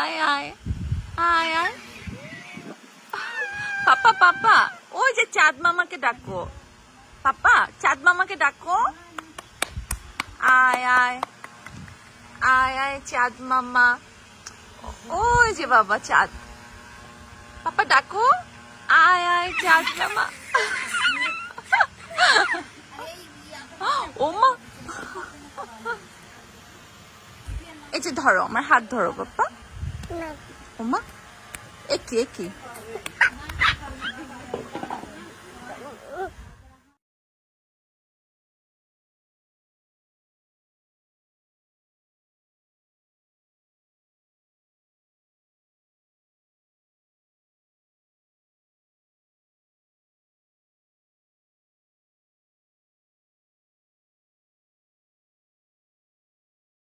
আয় আয় আয় আয় পাপা পাপা ওই যে চাঁদ মামাকে ডাকো পাপা চাঁদ মামাকে ডাকো আয় আয় আয় আয় চাঁদ মামা ওই যে বাবা চাঁদ পাপা ডাকো আয় আয় চাঁদ মামা ওমা এই যে ধরো আমার হাত ধরো পাপা ওমা একি একি